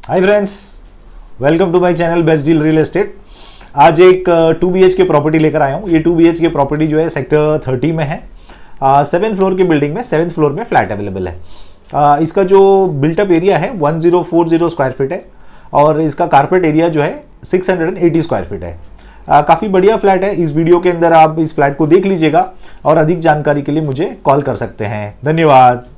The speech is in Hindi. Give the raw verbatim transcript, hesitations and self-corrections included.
Hi friends, welcome to my channel best deal real estate. आज एक two B H K property लेकर आया हूँ। ये two B H K property जो है सेक्टर थर्टी में है। सेवन फ्लोर की बिल्डिंग में सेवेंथ फ्लोर में फ्लैट अवेलेबल है। uh, इसका जो बिल्टअप एरिया है one zero four zero square feet है और इसका कारपेट एरिया जो है six hundred eighty square feet है। uh, काफ़ी बढ़िया फ्लैट है। इस वीडियो के अंदर आप इस फ्लैट को देख लीजिएगा और अधिक जानकारी के लिए मुझे कॉल कर सकते हैं। धन्यवाद।